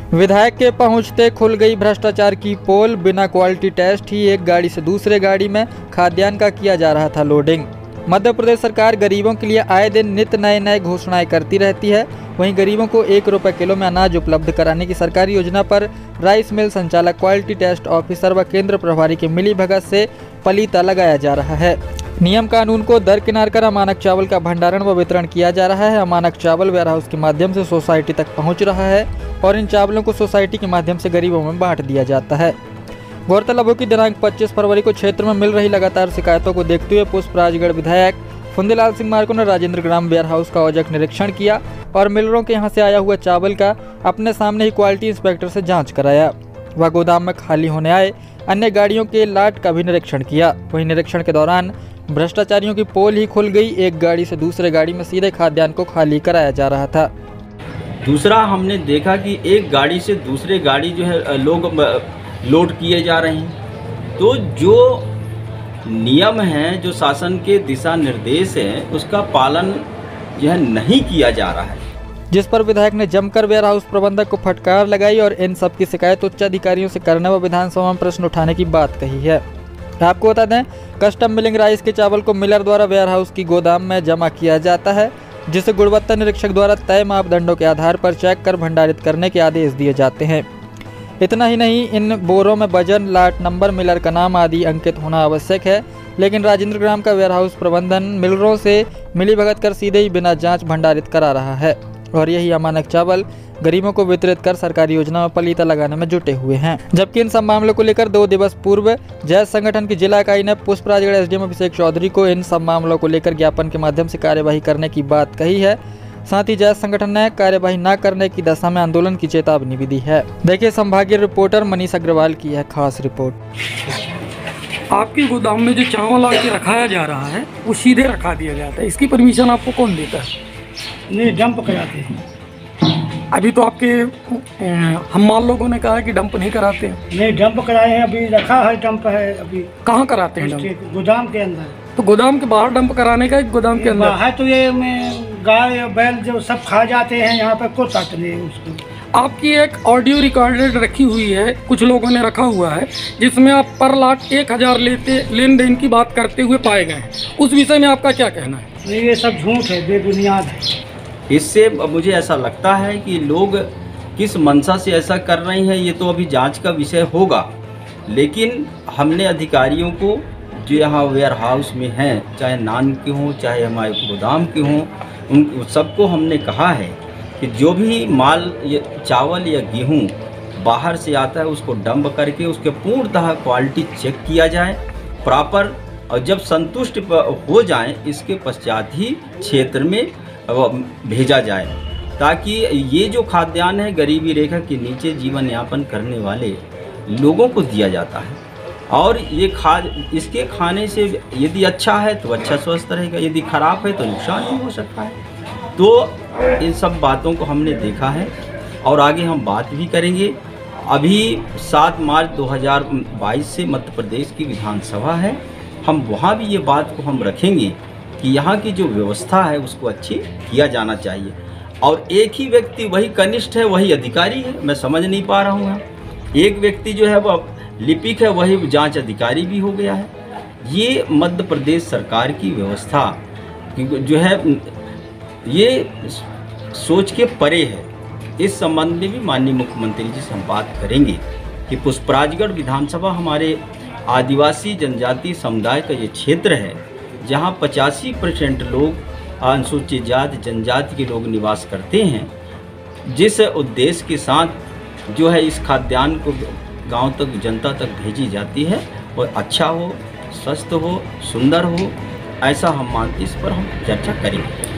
विधायक के पहुंचते खुल गई भ्रष्टाचार की पोल। बिना क्वालिटी टेस्ट ही एक गाड़ी से दूसरे गाड़ी में खाद्यान्न का किया जा रहा था लोडिंग। मध्य प्रदेश सरकार गरीबों के लिए आए दिन नित नए घोषणाएं करती रहती है। वहीं गरीबों को 1 रुपये किलो में अनाज उपलब्ध कराने की सरकारी योजना पर राइस मिल संचालक, क्वालिटी टेस्ट ऑफिसर व केंद्र प्रभारी की मिलीभगत से पलीता लगाया जा रहा है। नियम कानून को दरकिनार कर अमानक चावल का भंडारण व वितरण किया जा रहा है। अमानक चावल वेयरहाउस के माध्यम से सोसाइटी तक पहुंच रहा है और इन चावलों को सोसाइटी के माध्यम से गरीबों में बांट दिया जाता है। गौरतलब हो कि दिनांक 25 फरवरी को क्षेत्र में मिल रही लगातार शिकायतों को देखते हुए पुष्पराजगढ़ विधायक फुंदेलाल सिंह मार्को ने राजेंद्र ग्राम वेयरहाउस का औचक निरीक्षण किया और मिलरों के यहां से आया हुआ चावल का अपने सामने ही क्वालिटी इंस्पेक्टर से जांच कराया। वह गोदाम में खाली होने आए अन्य गाड़ियों के लाट का भी निरीक्षण किया। वहीं निरीक्षण के दौरान भ्रष्टाचारियों की पोल ही खुल गई। एक गाड़ी से दूसरे गाड़ी में सीधे खाद्यान्न को खाली कराया जा रहा था। दूसरा, हमने देखा कि एक गाड़ी से दूसरे गाड़ी जो है लोग लोड किए जा रहे हैं। तो जो नियम हैं, जो शासन के दिशा निर्देश हैं, उसका पालन जो है नहीं किया जा रहा है, जिस पर विधायक ने जमकर वेयरहाउस प्रबंधक को फटकार लगाई और इन सब की शिकायत उच्च अधिकारियों से करने व विधानसभा में प्रश्न उठाने की बात कही है। आपको बता दें, कस्टम मिलिंग राइस के चावल को मिलर द्वारा वेयरहाउस की गोदाम में जमा किया जाता है, जिसे गुणवत्ता निरीक्षक द्वारा तय मापदंडों के आधार पर चेक कर भंडारित करने के आदेश दिए जाते हैं। इतना ही नहीं, इन बोरों में वजन, लाट नंबर, मिलर का नाम आदि अंकित होना आवश्यक है। लेकिन राजेंद्र ग्राम का वेयरहाउस प्रबंधन मिलरों से मिलीभगत कर सीधे ही बिना जांच भंडारित करा रहा है और यही अमानक चावल गरीबों को वितरित कर सरकारी योजना में पलीता लगाने में जुटे हुए हैं। जबकि इन सब मामलों को लेकर 2 दिवस पूर्व जैत संगठन की जिला इकाई ने पुष्पराजगढ़ एसडीएम अभिषेक चौधरी को इन सब मामलों को लेकर ज्ञापन के माध्यम से कार्यवाही करने की बात कही है। साथ ही जैत संगठन ने कार्यवाही न करने की दशा में आंदोलन की चेतावनी भी दी है। देखिए संभागीय रिपोर्टर मनीष अग्रवाल की है खास रिपोर्ट। आपके गोदाम में जो चावल आके रखाया जा रहा है वो सीधे रखा दिया जाता है, इसकी परमिशन आपको कौन देता है? नहीं, डंप कराते हैं। अभी तो आपके हमाल लोगों ने कहा है कि डंप नहीं कराते हैं। नहीं, डंप कराए हैं, अभी रखा है, डंप है। अभी कहाँ कराते हैं डंप? गोदाम के अंदर। तो गोदाम के बाहर डंप कराने का, गोदाम के अंदर है तो ये में गाय बैल जो सब खा जाते हैं, यहाँ पर कुछ आते नहीं उसको। आपकी एक ऑडियो रिकॉर्डेड रखी हुई है, कुछ लोगों ने रखा हुआ है, जिसमें आप पर लाट 1000 लेन देन की बात करते हुए पाए गए हैं। उस विषय में आपका क्या कहना है? नहीं, ये सब झूठ है, बेबुनियाद है। इससे मुझे ऐसा लगता है कि लोग किस मंशा से ऐसा कर रहे हैं, ये तो अभी जांच का विषय होगा। लेकिन हमने अधिकारियों को जो यहाँ वेयर हाउस में हैं, चाहे नान के हों चाहे हमारे गोदाम के हों, उन सबको हमने कहा है कि जो भी माल चावल या गेहूँ बाहर से आता है उसको डंप करके उसके पूर्णतः क्वालिटी चेक किया जाए प्रॉपर, और जब संतुष्ट हो जाएं इसके पश्चात ही क्षेत्र में भेजा जाए, ताकि ये जो खाद्यान्न है गरीबी रेखा के नीचे जीवन यापन करने वाले लोगों को दिया जाता है। और ये इसके खाने से यदि अच्छा है तो अच्छा स्वस्थ रहेगा, यदि खराब है तो नुकसान भी हो सकता है। तो इन सब बातों को हमने देखा है और आगे हम बात भी करेंगे। अभी 7 मार्च 2022 से मध्य प्रदेश की विधानसभा है, हम वहाँ भी ये बात को हम रखेंगे कि यहाँ की जो व्यवस्था है उसको अच्छी किया जाना चाहिए। और एक ही व्यक्ति वही कनिष्ठ है, वही अधिकारी है, मैं समझ नहीं पा रहा हूँ। एक व्यक्ति जो है वो लिपिक है, वही जांच अधिकारी भी हो गया है। ये मध्य प्रदेश सरकार की व्यवस्था जो है ये सोच के परे है। इस संबंध में भी माननीय मुख्यमंत्री जी से हम बात करेंगे कि पुष्पराजगढ़ विधानसभा हमारे आदिवासी जनजाति समुदाय का ये क्षेत्र है, जहाँ 85% लोग अनुसूचित जाति जनजाति के लोग निवास करते हैं। जिस उद्देश्य के साथ जो है इस खाद्यान्न को गांव तक, जनता तक भेजी जाती है और अच्छा हो, स्वस्थ हो, सुंदर हो, ऐसा हम मानते, इस पर हम चर्चा करेंगे।